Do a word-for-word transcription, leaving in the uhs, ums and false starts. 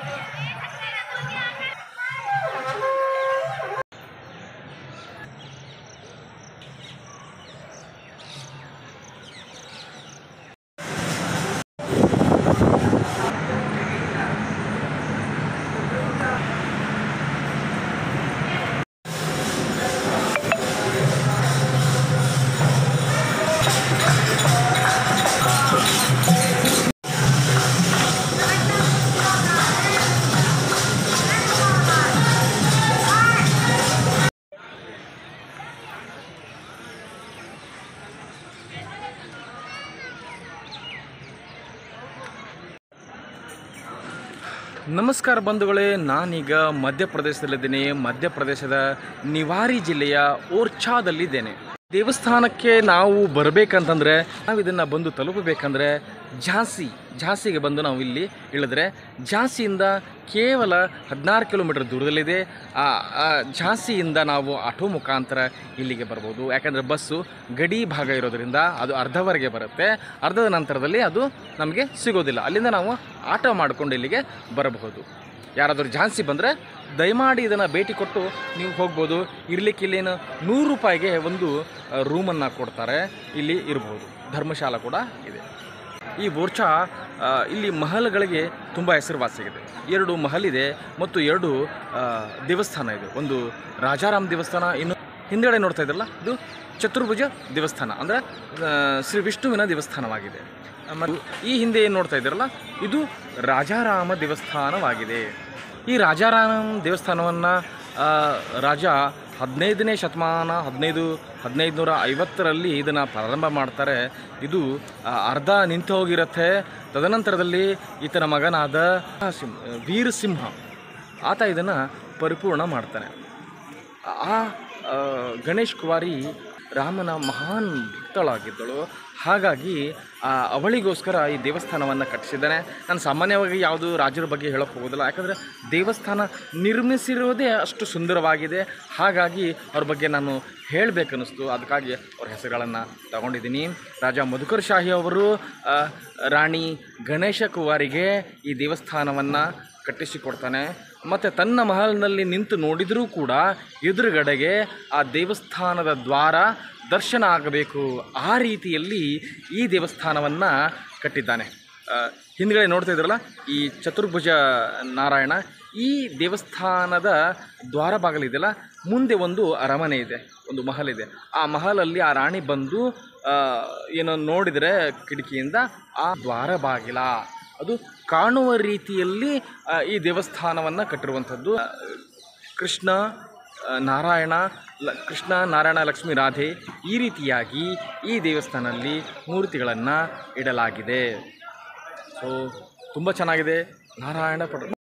ನಮಸ್ಕಾರ ಬಂಧುಗಳೇ, ನಾನೀಗ ಮಧ್ಯಪ್ರದೇಶದಲ್ಲಿದ್ದೇನೆ. ಮಧ್ಯಪ್ರದೇಶದ ನಿವಾರಿ ಜಿಲ್ಲೆಯ ಓರ್ಚಾದಲ್ಲಿದ್ದೇನೆ. ದೇವಸ್ಥಾನಕ್ಕೆ ನಾವು ಬರಬೇಕಂತಂದರೆ, ನಾವು ಇದನ್ನು ಬಂದು ತಲುಪಬೇಕಂದ್ರೆ ಝಾನ್ಸಿ ಝಾನ್ಸಿಗೆ ಬಂದು ನಾವು ಇಲ್ಲಿ ಇಳಿದ್ರೆ ಝಾನ್ಸಿಯಿಂದ ಕೇವಲ ಹದಿನಾರು ಕಿಲೋಮೀಟರ್ ದೂರದಲ್ಲಿದೆ. ಆ ಝಾನ್ಸಿಯಿಂದ ನಾವು ಆಟೋ ಮುಖಾಂತರ ಇಲ್ಲಿಗೆ ಬರ್ಬೋದು. ಯಾಕಂದರೆ ಬಸ್ಸು ಗಡಿ ಭಾಗ ಇರೋದರಿಂದ ಅದು ಅರ್ಧವರೆಗೆ ಬರುತ್ತೆ. ಅರ್ಧದ ನಂತರದಲ್ಲಿ ಅದು ನಮಗೆ ಸಿಗೋದಿಲ್ಲ. ಅಲ್ಲಿಂದ ನಾವು ಆಟೋ ಮಾಡಿಕೊಂಡು ಇಲ್ಲಿಗೆ ಬರಬಹುದು. ಯಾರಾದರೂ ಝಾನ್ಸಿ ಬಂದರೆ ದಯಮಾಡಿ ಇದನ್ನು ಭೇಟಿ ಕೊಟ್ಟು ನೀವು ಹೋಗ್ಬೋದು. ಇರಲಿಕ್ಕೆ ಇಲ್ಲೇನು ನೂರು ರೂಪಾಯಿಗೆ ಒಂದು ರೂಮನ್ನು ಕೊಡ್ತಾರೆ. ಇಲ್ಲಿ ಇರ್ಬೋದು. ಧರ್ಮಶಾಲಾ ಕೂಡ ಇದೆ. ಈ ಓರ್ಚಾ ಇಲ್ಲಿ ಮಹಲ್ಗಳಿಗೆ ತುಂಬ ಹೆಸರುವಾಸಿಯಾಗಿದೆ. ಎರಡು ಮಹಲ್ ಇದೆ ಮತ್ತು ಎರಡು ದೇವಸ್ಥಾನ ಇದೆ. ಒಂದು ರಾಜಾರಾಮ್ ದೇವಸ್ಥಾನ, ಇನ್ನು ಹಿಂದೆಗಡೆ ನೋಡ್ತಾ ಇದ್ರಲ್ಲ ಇದು ಚತುರ್ಭುಜ ದೇವಸ್ಥಾನ, ಅಂದರೆ ಶ್ರೀ ವಿಷ್ಣುವಿನ ದೇವಸ್ಥಾನವಾಗಿದೆ. ಮತ್ತು ಈ ಹಿಂದೆ ಏನು ನೋಡ್ತಾ ಇದ್ದೀರಲ್ಲ ಇದು ರಾಜಾರಾಮ ದೇವಸ್ಥಾನವಾಗಿದೆ. ಈ ರಾಜಾರಾಮ್ ದೇವಸ್ಥಾನವನ್ನು ರಾಜ ಹದಿನೈದನೇ ಶತಮಾನ ಹದಿನೈದು ಹದಿನೈದು ನೂರ ಐವತ್ತರಲ್ಲಿ ಇದನ್ನು ಪ್ರಾರಂಭ ಮಾಡ್ತಾರೆ. ಇದು ಅರ್ಧ ನಿಂತು ಹೋಗಿರುತ್ತೆ. ತದನಂತರದಲ್ಲಿ ಈತನ ಮಗನಾದ ವೀರಸಿಂಹ ಆತ ಇದನ್ನು ಪರಿಪೂರ್ಣ ಮಾಡ್ತಾನೆ. ಆ ಗಣೇಶ್ ಕುಮಾರಿ ರಾಮನ ಮಹಾನ್ ಭಕ್ತಳಾಗಿದ್ದಳು. ಹಾಗಾಗಿ ಅವಳಿಗೋಸ್ಕರ ಈ ದೇವಸ್ಥಾನವನ್ನು ಕಟ್ಟಿಸಿದ್ದಾನೆ. ನಾನು ಸಾಮಾನ್ಯವಾಗಿ ಯಾವುದು ರಾಜರ ಬಗ್ಗೆ ಹೇಳೋಕ್ಕೆ ಹೋಗೋದಿಲ್ಲ, ಯಾಕಂದರೆ ದೇವಸ್ಥಾನ ನಿರ್ಮಿಸಿರೋದೇ ಅಷ್ಟು ಸುಂದರವಾಗಿದೆ. ಹಾಗಾಗಿ ಅವ್ರ ಬಗ್ಗೆ ನಾನು ಹೇಳಬೇಕನ್ನಿಸ್ತು. ಅದಕ್ಕಾಗಿ ಅವ್ರ ಹೆಸರುಗಳನ್ನು ತಗೊಂಡಿದ್ದೀನಿ. ರಾಜ ಮಧುಕರ್ ಶಾಹಿ ಅವರು ರಾಣಿ ಗಣೇಶ ಕುಮಾರಿಗೆ ಈ ದೇವಸ್ಥಾನವನ್ನು ಕಟ್ಟಿಸಿಕೊಡ್ತಾನೆ. ಮತ್ತು ತನ್ನ ಮಹಲ್ನಲ್ಲಿ ನಿಂತು ನೋಡಿದರೂ ಕೂಡ ಎದುರುಗಡೆಗೆ ಆ ದೇವಸ್ಥಾನದ ದ್ವಾರ ದರ್ಶನ ಆಗಬೇಕು. ಆ ರೀತಿಯಲ್ಲಿ ಈ ದೇವಸ್ಥಾನವನ್ನು ಕಟ್ಟಿದ್ದಾನೆ. ಹಿಂದ್ಗಡೆ ನೋಡ್ತಾ ಇದ್ರಲ್ಲ ಈ ಚತುರ್ಭುಜ ನಾರಾಯಣ, ಈ ದೇವಸ್ಥಾನದ ದ್ವಾರ ಬಾಗಿಲಿದೆಯಲ್ಲ, ಮುಂದೆ ಒಂದು ಅರಮನೆ ಇದೆ, ಒಂದು ಮಹಲ್ ಇದೆ. ಆ ಮಹಲಲ್ಲಿ ಆ ರಾಣಿ ಬಂದು ಏನೋ ನೋಡಿದರೆ ಕಿಟಕಿಯಿಂದ ಆ ದ್ವಾರ ಬಾಗಿಲ ಅದು ಕಾಣುವ ರೀತಿಯಲ್ಲಿ ಈ ದೇವಸ್ಥಾನವನ್ನು ಕಟ್ಟಿರುವಂಥದ್ದು. ಕೃಷ್ಣ ನಾರಾಯಣ ಲ ಕೃಷ್ಣ ನಾರಾಯಣ ಲಕ್ಷ್ಮೀ ರಾಧೆ ಈ ರೀತಿಯಾಗಿ ಈ ದೇವಸ್ಥಾನದಲ್ಲಿ ಮೂರ್ತಿಗಳನ್ನು ಇಡಲಾಗಿದೆ. ಸೊ ತುಂಬ ಚೆನ್ನಾಗಿದೆ. ನಾರಾಯಣ ಪಡ